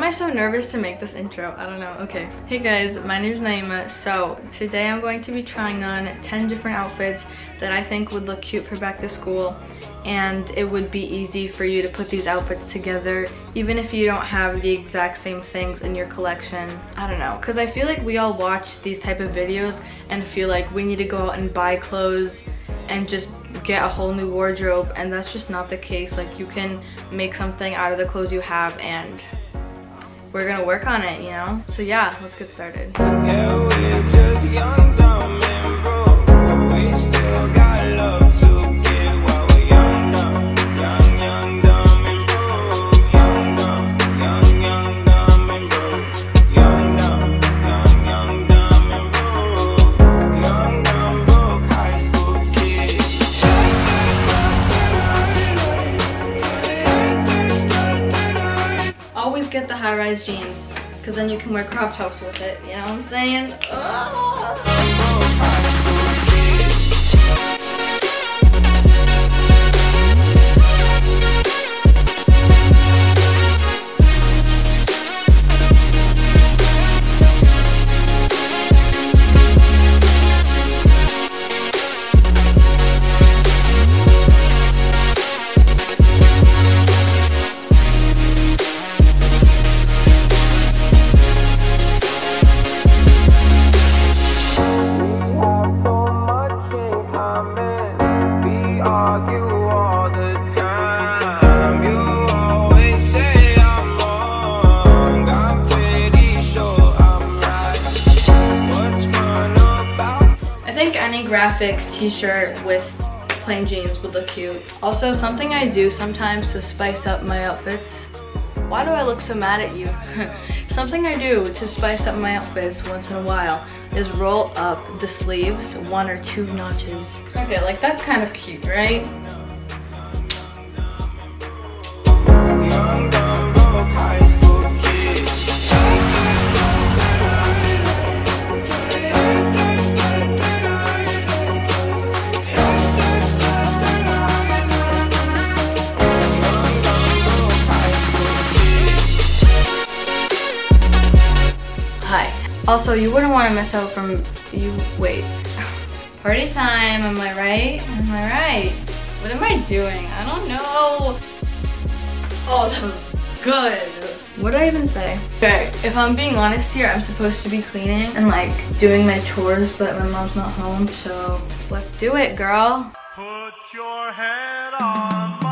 I so nervous to make this intro? I don't know. Okay. Hey guys, my name is Naima. So today I'm going to be trying on 10 different outfits that I think would look cute for back to school. And it would be easy for you to put these outfits together even if you don't have the exact same things in your collection. I don't know, because I feel like we all watch these type of videos and feel like we need to go out and buy clothes and just get a whole new wardrobe, and that's just not the case. Like, you can make something out of the clothes you have, and we're gonna work on it, you know? So yeah, let's get started. Yeah, we're just young, dumb, and broke, but we still got love to give while we're young, dumb, young, dumb, and broke. Young, dumb, and broke. Young, dumb, and broke. Young, dumb, broke high school kids. Always get the high-rise jeans, because then you can wear crop tops with it, you know what I'm saying? Graphic t-shirt with plain jeans would look cute. Also, something I do sometimes to spice up my outfits. Why do I look so mad at you? Something I do to spice up my outfits once in a while is roll up the sleeves 1 or 2 notches. Okay, like that's kind of cute, right? Young, dumb, broke high school kids. Also, you wouldn't want to miss out from wait. Party time, am I right? Am I right? What am I doing? I don't know. Oh, that was good. What did I even say? Okay, if I'm being honest here, I'm supposed to be cleaning and like doing my chores, but my mom's not home, so let's do it, girl. Put your head on.